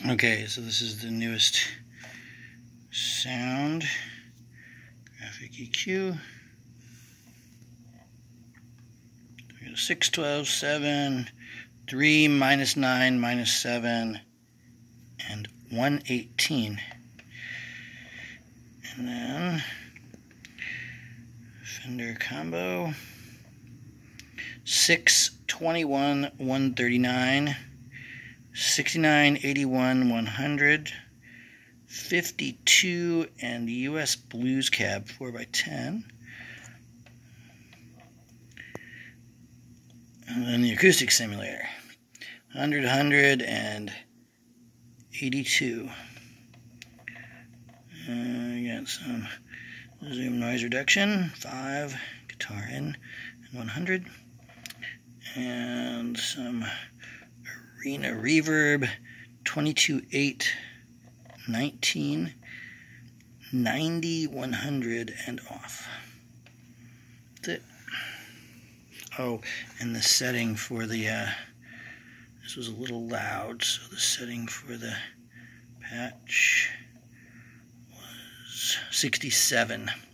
Okay, so this is the newest sound graphic EQ. We got 6, 12, 7, 3, -9, -7, and 118. And then Fender combo 6, 21, 139, 69, 81, 100, 52, and the US Blues Cab 4x10. And then the acoustic simulator 100, 100, and 82. We got some zoom noise reduction 5, guitar in, and 100, and some arena reverb 22, 8, 19, 90, 100, and off. That's it. Oh, and the setting for the this was a little loud, so the setting for the patch was 67.